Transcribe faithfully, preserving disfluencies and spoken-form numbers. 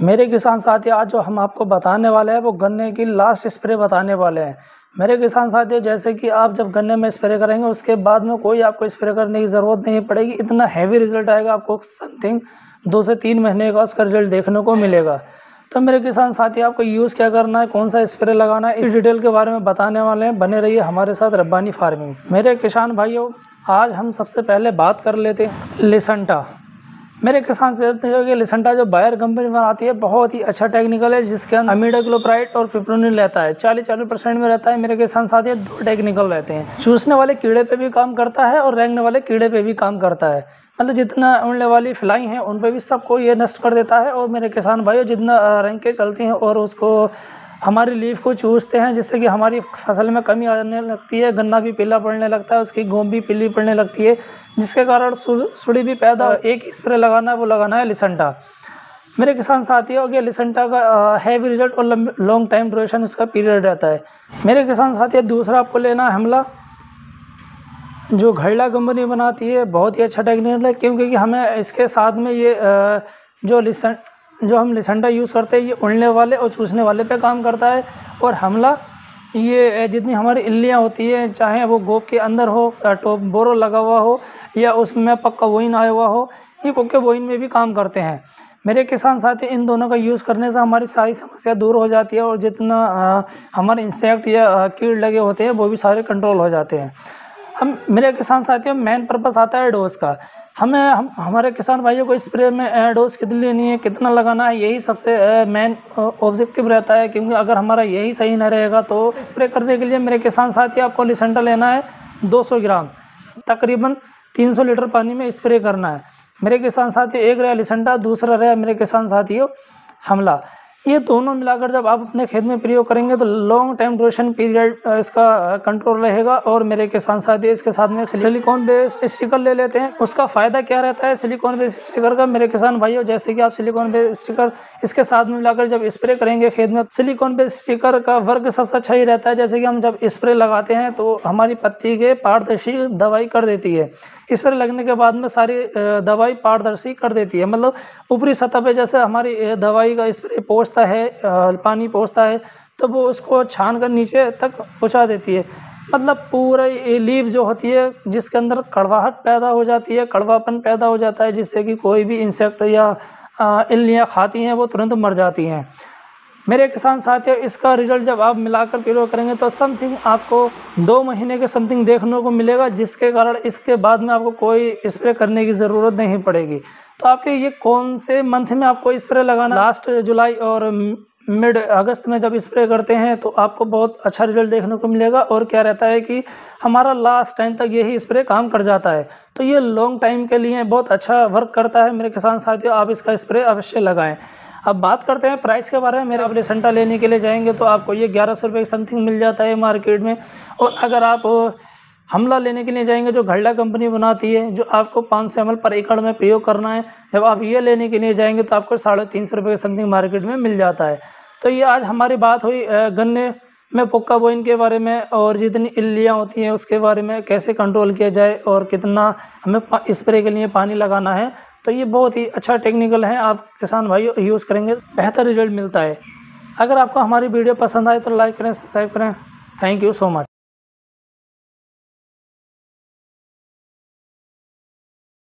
मेरे किसान साथी, आज जो हम आपको बताने वाले हैं वो गन्ने की लास्ट स्प्रे बताने वाले हैं। मेरे किसान साथियों, जैसे कि आप जब गन्ने में स्प्रे करेंगे उसके बाद में कोई आपको स्प्रे करने की ज़रूरत नहीं पड़ेगी। इतना हैवी रिजल्ट आएगा आपको, समथिंग दो से तीन महीने का उसका रिजल्ट देखने को मिलेगा। तो मेरे किसान साथी, आपको यूज़ क्या करना है, कौन सा स्प्रे लगाना है, इस डिटेल के बारे में बताने वाले हैं। बने रहिए हमारे साथ रब्बानी फार्मिंग। मेरे किसान भाइयों, आज हम सबसे पहले बात कर लेते हैं लिसेंटा। मेरे किसान से कि लिसेंटा जो बायर कंपनी बनाती है बहुत ही अच्छा टेक्निकल है, जिसके अंदर इमिडाक्लोप्राइड और पिप्रोनिल रहता है। चालीस चालीस परसेंट में रहता है। मेरे किसान साथी, दो टेक्निकल रहते हैं। चूसने वाले कीड़े पे भी काम करता है और रेंगने वाले कीड़े पे भी काम करता है। मतलब जितना उड़ने वाली फ्लाई हैं उन पे भी सबको ये नष्ट कर देता है। और मेरे किसान भाइयों, जितना रेंग के चलती हैं और उसको हमारी लीफ को चूसते हैं, जिससे कि हमारी फसल में कमी आने लगती है, गन्ना भी पीला पड़ने लगता है, उसकी गोंद भी पीली पड़ने लगती है, जिसके कारण सुड़ी भी पैदा। एक स्प्रे लगाना है, वो लगाना है लिसेंटा। मेरे किसान साथियों, ये लिसेंटा का हैवी रिजल्ट और लॉन्ग टाइम ड्यूरेशन इसका पीरियड रहता है। मेरे किसान साथियों, दूसरा आपको लेना है हमला, जो घड़ला कंपनी बनाती है। बहुत ही अच्छा टेक्निकल है, क्योंकि हमें इसके साथ में ये जो लिसेंट जो हम लिसेंटा यूज़ करते हैं, ये उड़ने वाले और चूसने वाले पे काम करता है। और हमला, ये जितनी हमारी इल्लियाँ होती हैं, चाहे वो गोब के अंदर हो, टॉप बोरो लगा हुआ हो या उसमें पक्का बोइन आया हुआ हो, ये पक्के बोइन में भी काम करते हैं। मेरे किसान साथी, इन दोनों का यूज़ करने से हमारी सारी समस्या दूर हो जाती है और जितना हमारे इंसेक्ट या कीड़ लगे होते हैं वो भी सारे कंट्रोल हो जाते हैं। हम मेरे किसान साथियों, मेन पर्पस आता है डोज का। हमें हम हमारे किसान भाइयों को स्प्रे में डोज कितनी लेनी है, कितना लगाना है, यही सबसे मेन ऑब्जेक्टिव रहता है। क्योंकि अगर हमारा यही सही न रहेगा तो स्प्रे करने के लिए मेरे किसान साथी, आपको लिसेंटा लेना है दो सौ ग्राम, तकरीबन तीन सौ लीटर पानी में स्प्रे करना है। मेरे किसान साथी, एक रहा लिसेंटा, दूसरा रहा मेरे किसान साथियों हमला। ये दोनों मिलाकर जब आप अपने खेत में प्रयोग करेंगे तो लॉन्ग टाइम ड्यूरेशन पीरियड इसका कंट्रोल रहेगा। और मेरे किसान साथी, इसके साथ में सिलिकॉन बेस्ड स्टिकर ले लेते हैं। उसका फ़ायदा क्या रहता है सिलिकॉन बेस्ड स्टिकर का, मेरे किसान भाइयों? जैसे कि आप सिलिकॉन बेस्ड स्टिकर इसके साथ में मिलाकर जब स्प्रे करेंगे खेत में, सिलिकॉन बेस्ड स्टिकर का वर्क सबसे अच्छा ही रहता है। जैसे कि हम जब स्प्रे लगाते हैं तो हमारी पत्ती के पारदर्शी दवाई कर देती है। स्प्रे लगने के बाद में सारी दवाई पारदर्शी कर देती है। मतलब ऊपरी सतह पे जैसे हमारी दवाई का स्प्रे पहुंचता है, पानी पहुंचता है, तो वो उसको छान कर नीचे तक पहुंचा देती है। मतलब पूरे लीफ जो होती है, जिसके अंदर कड़वाहट पैदा हो जाती है, कड़वापन पैदा हो जाता है, जिससे कि कोई भी इंसेक्ट या इल्लियाँ खाती हैं वो तुरंत मर जाती हैं। मेरे किसान साथियों, इसका रिजल्ट जब आप मिलाकर प्रयोग करेंगे तो समथिंग आपको दो महीने के समथिंग देखने को मिलेगा, जिसके कारण इसके बाद में आपको कोई स्प्रे करने की ज़रूरत नहीं पड़ेगी। तो आपके ये कौन से मंथ में आपको स्प्रे लगाना? लास्ट जुलाई और मिड अगस्त में जब स्प्रे करते हैं तो आपको बहुत अच्छा रिजल्ट देखने को मिलेगा। और क्या रहता है कि हमारा लास्ट टाइम तक यही स्प्रे काम कर जाता है। तो ये लॉन्ग टाइम के लिए बहुत अच्छा वर्क करता है। मेरे किसान साथियों, आप इसका स्प्रे अवश्य लगाएं। अब बात करते हैं प्राइस के बारे में। मेरे आप लिसेंटा लेने के लिए जाएंगे तो आपको ये ग्यारह सौ रुपये की समथिंग मिल जाता है मार्केट में। और अगर आप हमला लेने के लिए जाएंगे, जो घड़ला कंपनी बनाती है, जो आपको पाँच सौ एम एल पर एकड़ में प्रयोग करना है, जब आप ये लेने के लिए जाएंगे तो आपको साढ़े तीन सौ रुपये के समथिंग मार्केट में मिल जाता है। तो ये आज हमारी बात हुई गन्ने में पुक्का बोइन के बारे में, और जितनी इल्लियाँ होती हैं उसके बारे में, कैसे कंट्रोल किया जाए और कितना हमें स्प्रे के लिए पानी लगाना है। तो ये बहुत ही अच्छा टेक्निकल है, आप किसान भाइयों यूज़ करेंगे बेहतर रिजल्ट मिलता है। अगर आपको हमारी वीडियो पसंद आए तो लाइक करें, सब्सक्राइब करें। Thank you so much.